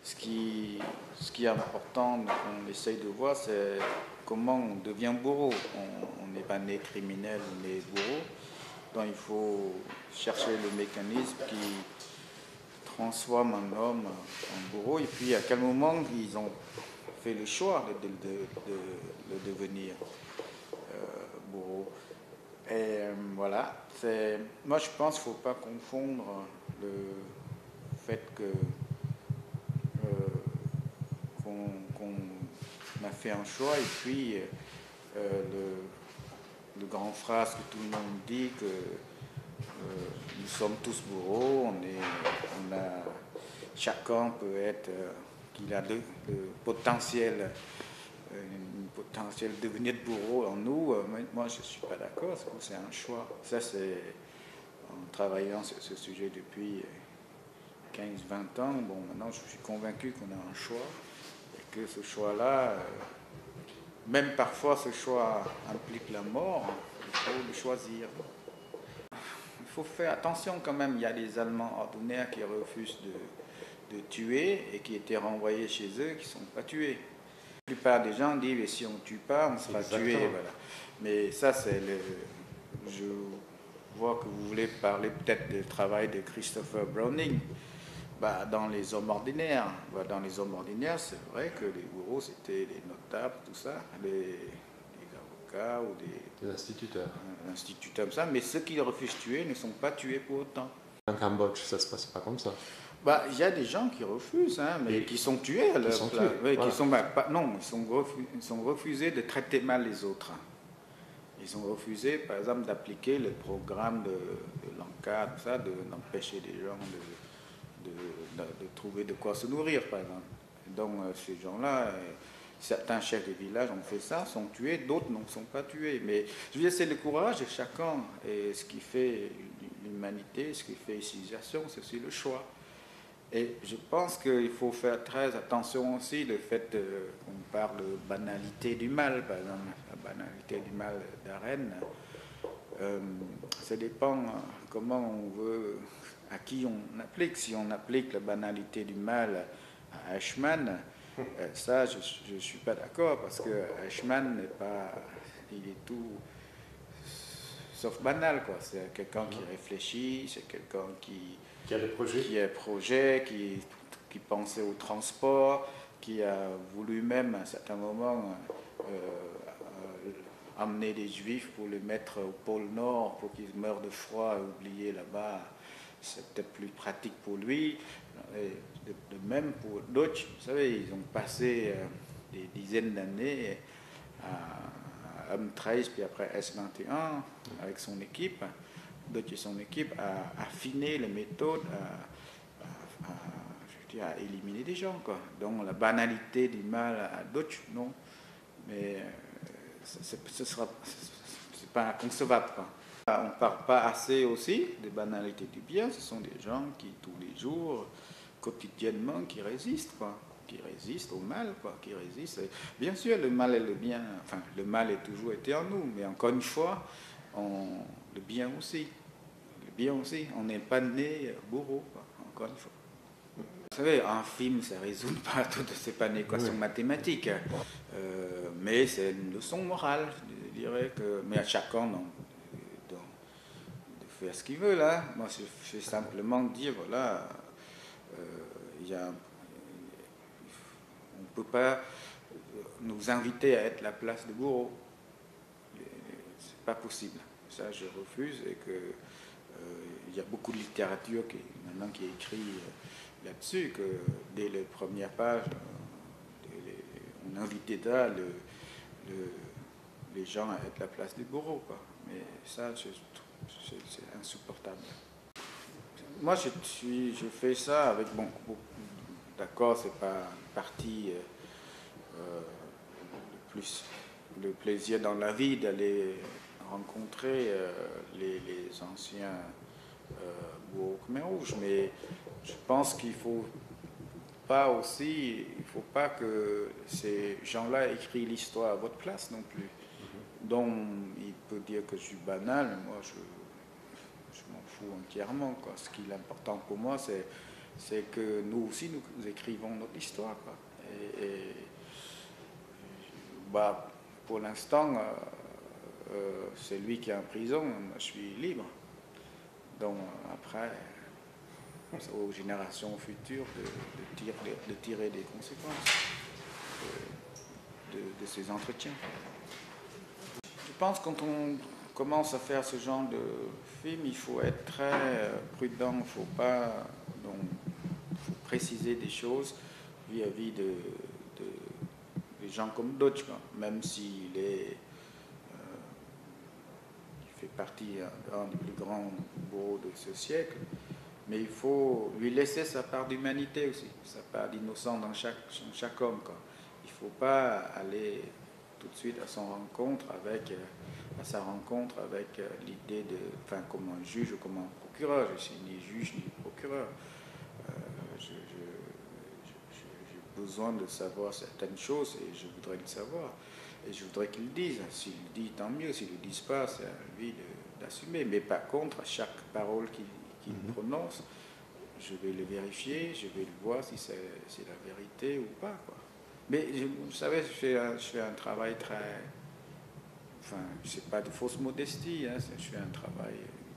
ce qui est important, on essaye de voir, c'est comment on devient bourreau. On n'est pas né criminel, on est bourreau. Donc il faut chercher le mécanisme qui transforme un homme en bourreau. Et puis à quel moment ils ont fait le choix de devenir bourreau. Et voilà, moi je pense qu'il ne faut pas confondre le fait que qu'on a fait un choix et puis le grand phrase que tout le monde dit que nous sommes tous bourreaux, chacun peut être, qu'il a le potentiel, une potentiel devenir bourreau en nous. Moi, je ne suis pas d'accord, c'est un choix. Ça, c'est en travaillant sur ce sujet depuis 15-20 ans. Bon, maintenant, je suis convaincu qu'on a un choix et que ce choix-là, même parfois, ce choix implique la mort. Il faut le choisir. Il faut faire attention quand même. Il y a des Allemands ordinaires qui refusent de tuer et qui étaient renvoyés chez eux, qui ne sont pas tués. La plupart des gens disent si on ne tue pas, on sera tué. Voilà. Mais ça, c'est le. Je vois que vous voulez parler peut-être du travail de Christopher Browning. Dans les hommes ordinaires, c'est vrai que les bourreaux, c'était les notables, tout ça, les avocats ou des instituteurs. Instituteurs comme ça, mais ceux qui refusent de tuer ne sont pas tués pour autant. En Cambodge, ça se passe pas comme ça. Il y a des gens qui refusent, mais qui sont tués à leur place. Oui, voilà. Ils sont refusés de traiter mal les autres. Ils ont refusé, par exemple, d'appliquer le programme de l'encadre, d'empêcher les gens de trouver de quoi se nourrir, par exemple. Donc, ces gens-là, certains chefs de village ont fait ça, sont tués, d'autres ne sont pas tués. Mais je veux dire, c'est le courage de chacun. Et ce qui fait l'humanité, ce qui fait la civilisation, c'est aussi le choix. Et je pense qu'il faut faire très attention aussi le fait qu'on parle de banalité du mal, par exemple, la banalité du mal d'Arène. Ça dépend comment on veut, à qui on applique. Si on applique la banalité du mal à Eichmann, ça, je ne suis pas d'accord, parce que Eichmann n'est pas, il est tout sauf banal, quoi. C'est quelqu'un qui réfléchit, c'est quelqu'un qui a des projets, qui pensait au transport, qui a voulu même à un certain moment amener des juifs pour les mettre au pôle Nord pour qu'ils meurent de froid et oublier là-bas. C'est peut-être plus pratique pour lui. Et de même pour d'autres, vous savez, ils ont passé des dizaines d'années à M13 puis après S21 avec son équipe. D'autres, son équipe a affiné les méthodes, à éliminer des gens, quoi. Donc la banalité du mal à d'autres, non. Mais c'est pas inconcevable, quoi. On ne parle pas assez aussi des banalités du bien. Ce sont des gens qui, tous les jours, quotidiennement, qui résistent, quoi. Qui résistent au mal, quoi. Qui résistent. Bien sûr, le mal et le bien, enfin, le mal a toujours été en nous, mais encore une fois, le bien aussi. Le bien aussi. On n'est pas né bourreau, quoi. Encore une fois. Vous savez, un film, ça ne résout pas toutes ces équations mathématiques, mais c'est une leçon morale, je dirais que, mais à chacun de faire ce qu'il veut là. Moi, je vais simplement dire, voilà, on ne peut pas nous inviter à être la place de bourreau. C'est pas possible. Ça, je refuse et que il y a beaucoup de littérature maintenant qui est écrite là-dessus, que dès les premières pages, on invitait là les gens à être la place des bourreaux, quoi. Mais ça, c'est insupportable. Moi, je fais ça avec, bon, d'accord, c'est pas une partie plus le plaisir dans la vie d'aller rencontrer les anciens bourreaux Khmer Rouge, mais je pense qu'il faut pas que ces gens-là écrivent l'histoire à votre place non plus. Donc, il peut dire que je suis banal, mais moi, je m'en fous entièrement, quoi. Ce qui est important pour moi, c'est c'est que nous aussi, nous écrivons notre histoire, quoi. Bah, pour l'instant, c'est lui qui est en prison, moi, je suis libre. Donc après, c'est aux générations futures de tirer des conséquences de ces entretiens. Je pense que quand on commence à faire ce genre de film, il faut être très prudent, il ne faut pas faut préciser des choses vis-à-vis de gens comme Dodge, même s'il est il fait partie d'un des plus grands bourreaux de ce siècle, mais il faut lui laisser sa part d'humanité aussi, sa part d'innocence dans chaque homme, quoi. Il ne faut pas aller tout de suite à sa rencontre avec l'idée de, enfin, comme un juge ou comme un procureur. Je suis ni juge ni procureur. J'ai besoin de savoir certaines choses et je voudrais le savoir. Et je voudrais qu'il le dise. S'il le dit, tant mieux. S'il ne le dit pas, c'est à lui d'assumer. Mais par contre, à chaque parole qu'il prononce, je vais le vérifier, je vais le voir si c'est la vérité ou pas, quoi. Mais vous savez, je fais un travail très... Enfin, c'est pas de fausse modestie, hein, je fais un travail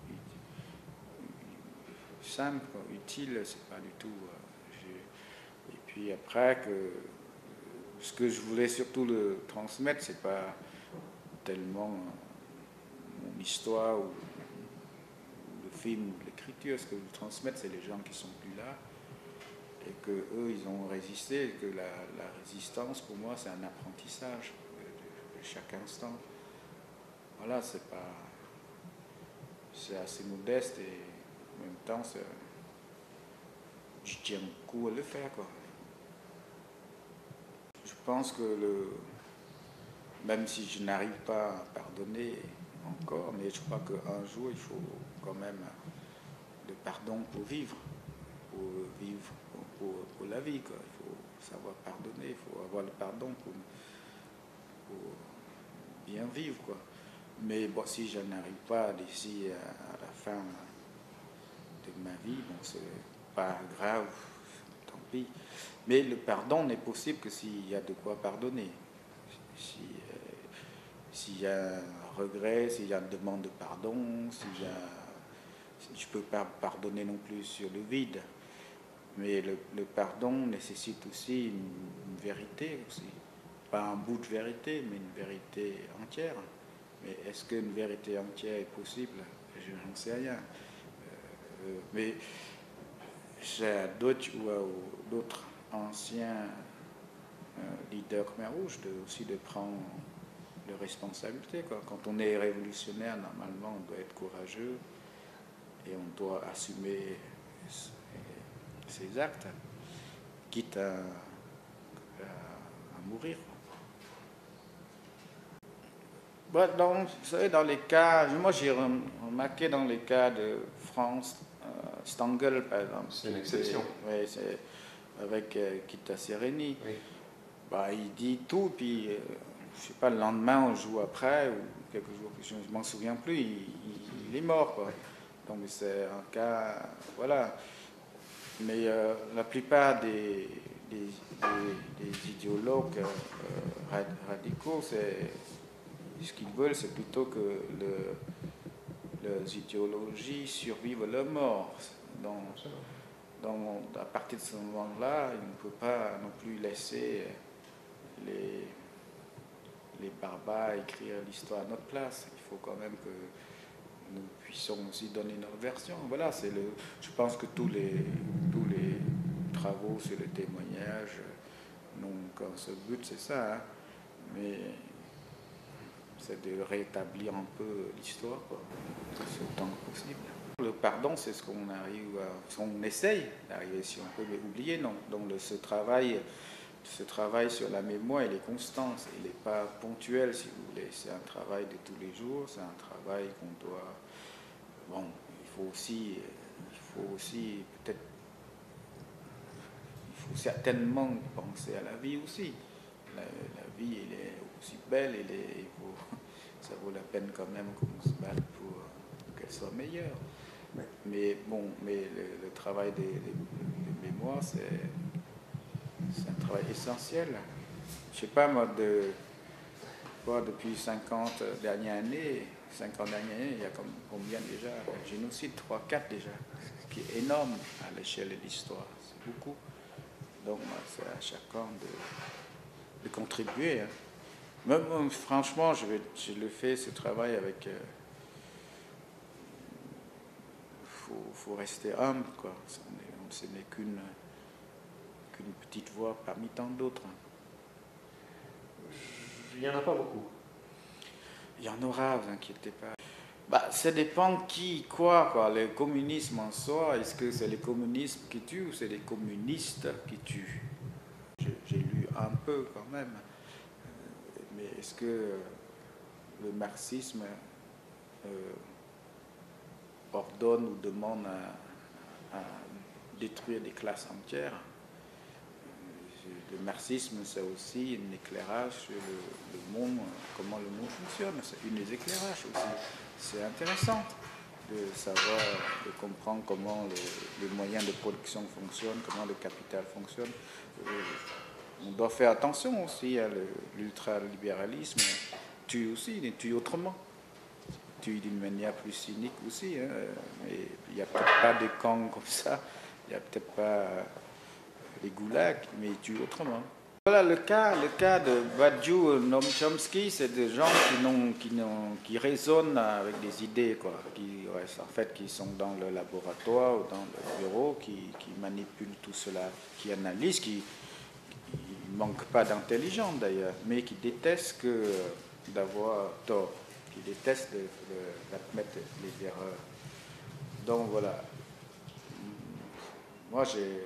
simple, quoi, utile, c'est pas du tout... et puis après, ce que je voulais surtout le transmettre, c'est pas tellement mon histoire ou le film ou l'écriture. Ce que je veux transmettre, c'est les gens qui sont plus là et que eux, ils ont résisté, et que la résistance, pour moi, c'est un apprentissage de chaque instant. Voilà, c'est assez modeste et en même temps, je tiens beaucoup à le faire, quoi. Je pense que même si je n'arrive pas à pardonner encore, mais je crois qu'un jour, il faut quand même le pardon pour vivre, pour la vie, quoi. Il faut savoir pardonner, il faut avoir le pardon pour bien vivre, quoi. Mais bon, si je n'arrive pas d'ici à la fin de ma vie, bon, c'est pas grave, tant pis. Mais le pardon n'est possible que s'il y a de quoi pardonner. S'il y a un regret, s'il y a une demande de pardon, je ne peux pas pardonner non plus sur le vide. Mais le pardon nécessite aussi une vérité aussi. Pas un bout de vérité, mais une vérité entière. Mais est-ce qu'une vérité entière est possible? Je n'en sais rien. Mais chez d'autres ou d'autres anciens leaders Khmer Rouge aussi de prendre de responsabilité, quoi. Quand on est révolutionnaire, normalement, on doit être courageux et on doit assumer ses actes, quitte à mourir. Bah, vous savez, dans les cas, moi j'ai remarqué dans les cas de France Stangl, par exemple. C'est une exception. Oui, c'est avec Kita Sereni. Oui. Bah, il dit tout, puis je sais pas, le lendemain, on joue après, ou quelques jours, je ne m'en souviens plus, il est mort, quoi. Donc c'est un cas, voilà. Mais la plupart des idéologues radicaux, ce qu'ils veulent, c'est plutôt que les idéologies survivent à leur mort. Donc, à partir de ce moment-là, il ne peut pas non plus laisser les barbares écrire l'histoire à notre place. Il faut quand même que nous puissions aussi donner notre version. Voilà, je pense que tous les travaux sur le témoignage n'ont qu'un seul but, c'est ça, hein. Mais c'est de rétablir un peu l'histoire, quoi, autant que possible. Le pardon, c'est ce qu'on arrive on essaye d'arriver, si on peut oublier. Donc ce travail sur la mémoire, il est constant, il n'est pas ponctuel, si vous voulez. C'est un travail de tous les jours, c'est un travail qu'on doit... Bon, il faut aussi peut-être... Il faut certainement penser à la vie aussi. La vie, elle est aussi belle, ça vaut la peine quand même qu'on se batte pour qu'elle soit meilleure. Mais bon, le travail des moi, c'est un travail essentiel. Je ne sais pas, moi, depuis 50 dernières années, 50 dernières années, il y a combien déjà? Un génocide, 3, 4 déjà, ce qui est énorme à l'échelle de l'histoire. C'est beaucoup. Donc, c'est à chacun de contribuer. Hein. Même, franchement, je le fais, ce travail avec... faut rester humble, quoi. Ce n'est qu'une petite voix parmi tant d'autres. Il n'y en a pas beaucoup. Il y en aura, vous inquiétez pas. Bah, ça dépend qui, quoi. Le communisme en soi, est-ce que c'est les communistes qui tuent ou c'est les communistes qui tuent? J'ai lu un peu quand même. Mais est-ce que le marxisme ordonne ou demande à détruire des classes entières? Le marxisme, c'est aussi un éclairage sur le monde, comment le monde fonctionne. C'est une des éclairages aussi. C'est intéressant de savoir, de comprendre comment les moyens de production fonctionnent, comment le capital fonctionne. On doit faire attention aussi à l'ultralibéralisme. Tue aussi, il tue autrement. Tue d'une manière plus cynique aussi. Hein. Mais il n'y a peut-être pas de camps comme ça. Il n'y a peut-être pas les goulags, mais ils tuent autrement. Voilà le cas de Badiou, Noam Chomsky, c'est des gens qui raisonnent avec des idées, quoi, qui sont dans le laboratoire ou dans le bureau, qui manipulent tout cela, qui analysent, qui ne manquent pas d'intelligence d'ailleurs, mais qui détestent d'avoir tort, qui détestent d'admettre les erreurs. Donc voilà. Moi,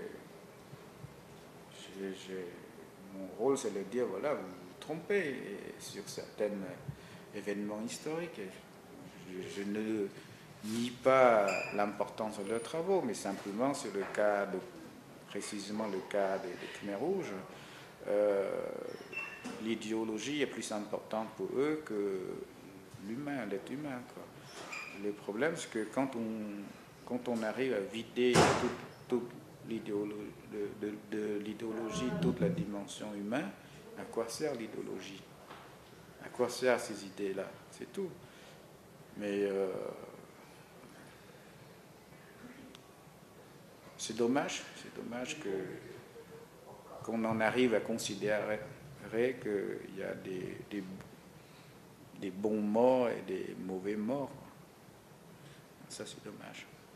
mon rôle, c'est de dire, voilà, vous vous trompez sur certains événements historiques. Je ne nie pas l'importance de leurs travaux, mais simplement sur le cas, précisément le cas des Khmers rouges, l'idéologie est plus importante pour eux que l'être humain. Quoi. Le problème, c'est que quand on arrive à vider toute l'idéologie, toute la dimension humaine, à quoi sert l'idéologie? À quoi servent ces idées-là? C'est tout. Mais c'est dommage qu'on en arrive à considérer qu'il y a des bons morts et des mauvais morts. Ça, c'est dommage.